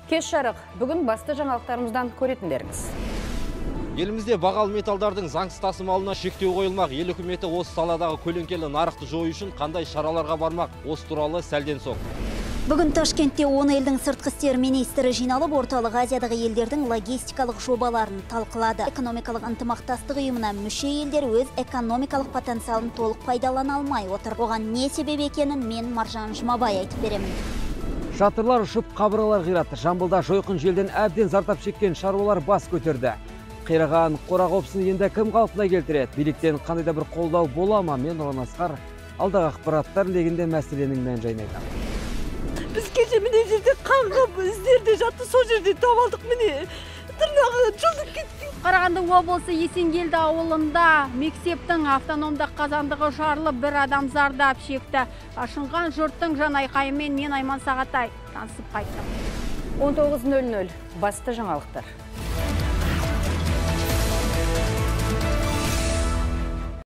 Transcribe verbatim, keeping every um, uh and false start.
Кеш жарық, бүгін басты жаңалықтарымыздан көретіндеріңіз. Елімізде бағалы металдардың заңсыз тасымалына шектеу қойылмақ. Ел үкіметі осы саладағы көлеңкелі нарықты жою үшін қандай шараларға бармақ? Осы туралы сәлден соң. Бүгін Ташкентте он елдің сыртқы істер министрі жиналып, орталық Азиядағы елдердің логистикалық жобаларын талқылады. Экономикалық ынтымақтастық ұйымына мүше елдер өз экономикалық потенциалын толық пайдалана алмай отыр. Оған не себеп екенін мен Маржан Жұмабай айтып беремін. Шатырлар ұшып, қабырғалар қирады. Жамбылда жойқын желден әбден зардап шеккен шаруалар бас көтерді. Қираған қора қопсын енді кім қалпына келтіреді? Биліктен қандай да бір қолдау бола ма? Мен Нұран Асқар, алдағы ақпараттар легінде мәселенің мән-жайын айтамын. Біз кеше міне жерде қаңғып, іздерде жатты, сол жерде табалдық міне. Тырнағы жұлдып кетті. Қарағанды облысы Есенгелді ауылында мектептің автономды қазандығы жарылып, бір адам зардап шекті. Ашынған жұрттың жан айқайымен мен Айман Сағатай танысып қайттым. он тоғыз нөл нөл басты жаңалықтар.